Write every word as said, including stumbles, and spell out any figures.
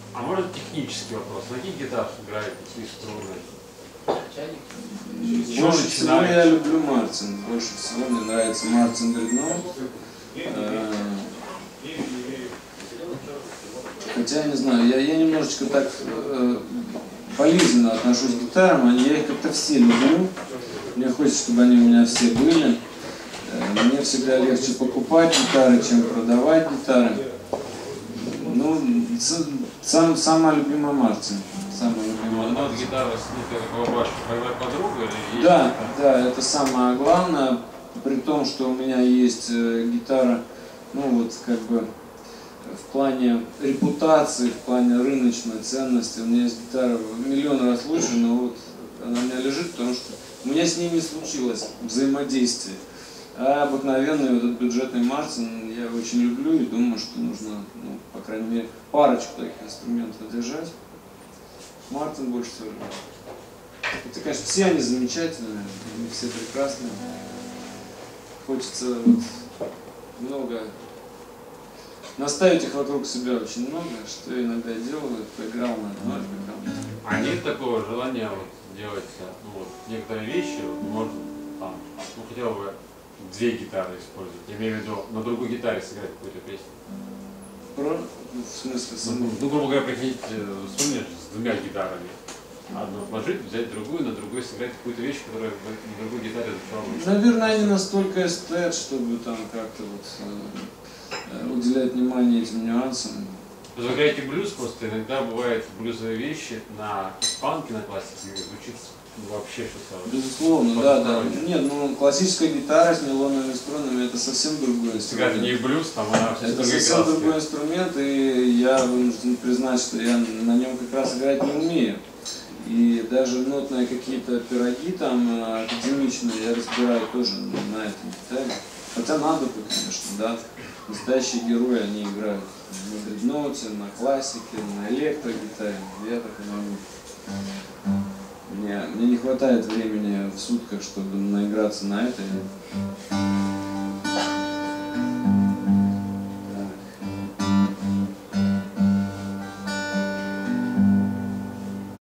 А может технический вопрос? На каких гитарах играют такие струны? Больше всего я люблю Мартин. Больше всего мне нравится Мартин Dreadnought. Хотя я не знаю, я, я немножечко так э, болезненно отношусь к гитарам, я их как-то все люблю. Мне хочется, чтобы они у меня все были. Э, мне всегда легче покупать гитары, чем продавать гитары. Ну, сам, самая любимая Мартин. Самая любимая Мартин. Гитара с бабашкой, твоя подруга или? Да, да, это самое главное. При том, что у меня есть э, гитара, ну вот как бы в плане репутации, в плане рыночной ценности, у меня есть гитара в миллион раз лучше, но вот она у меня лежит, потому что у меня с ней не случилось взаимодействие. А обыкновенный вот этот бюджетный Мартин я очень люблю и думаю, что нужно, ну, по крайней мере, парочку таких инструментов держать. Мартин больше всего люблю. Это, конечно, все они замечательные, они все прекрасные. Хочется вот много наставить их вокруг себя очень много, что я иногда делаю, поиграл на одной, поиграл на другой. А нет такого желания вот делать, ну, вот, некоторые вещи, вот, можно там, ну, хотел бы две гитары использовать, я имею в виду на другой гитаре сыграть какую-то песню. Про? Ну, в смысле, саму? Ну, грубо говоря, приходить суммер с двумя гитарами. Одну отложить, взять другую, на другой сыграть какую-то вещь, которая на другой гитаре звучала. Наверное, они настолько эстет, чтобы там как-то вот э, уделять внимание этим нюансам. Вы играете блюз, просто иногда бывают блюзовые вещи на испанке, на классике, звучит вообще что-то. Безусловно, да, да. Нет, ну классическая гитара с нейлоновыми струнами это совсем другой инструмент. Это не блюз, там она это совсем другой инструмент, и я вынужден признать, что я на нем как раз играть не умею. И даже нотные какие-то пироги там академичные я разбираю тоже на этой гитаре. Хотя надо бы, конечно, да. Настоящие герои, они играют на дредноуте, на классике, на электрогитаре. Я так и могу. Мне, мне не хватает времени в сутках, чтобы наиграться на этой.